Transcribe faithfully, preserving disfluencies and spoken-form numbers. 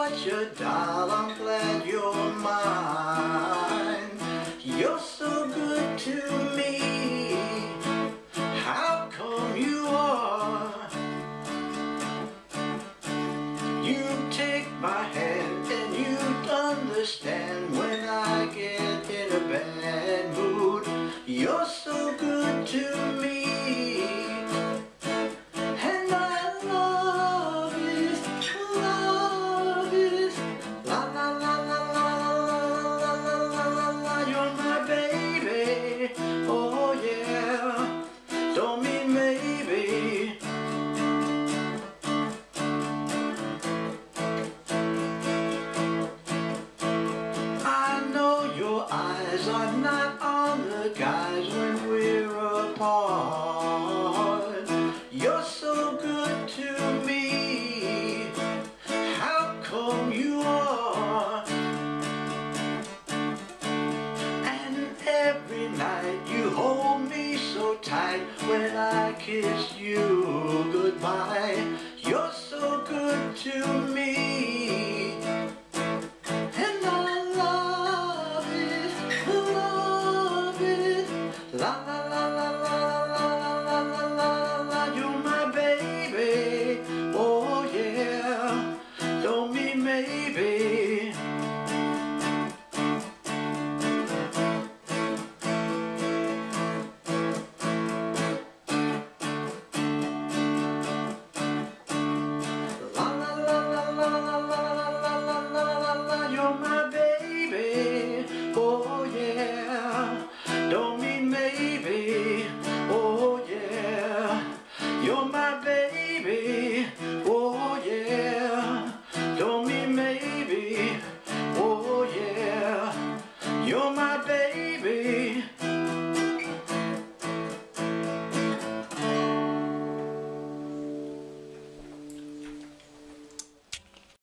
such a doll, I'm glad you're mine. You're so good to me. How come you are? You take my hand and you'd understand when I get in a bad mood. You're so good to me. And I love it, love it. La la la la la la la la la la la. You're my baby, oh yeah. Don't mean maybe. Your eyes are not on the guys when we're apart. You're so good to me. How come you are? And every night you hold me so tight when I kiss you goodbye.